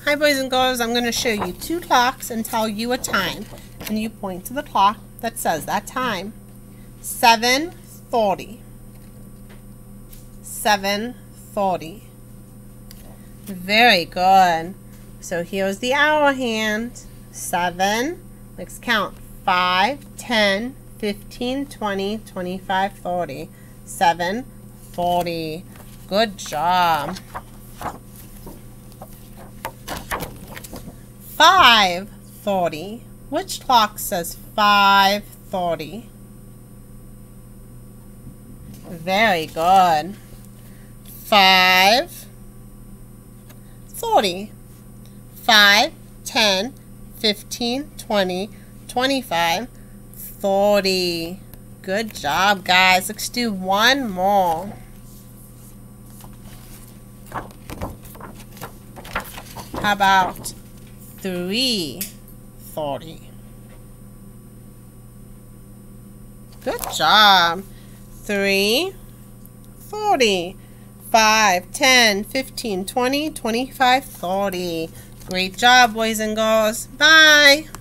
Hi boys and girls, I'm going to show you two clocks and tell you a time. And you point to the clock that says that time. 7:40. 7:40. Very good. So here's the hour hand. 7. Let's count. 5, 10, 15, 20, 25, 30. 7:40. Good job. 5:40. Which clock says 5:30? Very good. 5:40. 5, 10, 15, 20, 25, 30. Good job, guys. Let's do one more. How about 3:40? Good job. 3:40. 5, 10, 15, 20, 25, 30. Great job, boys and girls. Bye.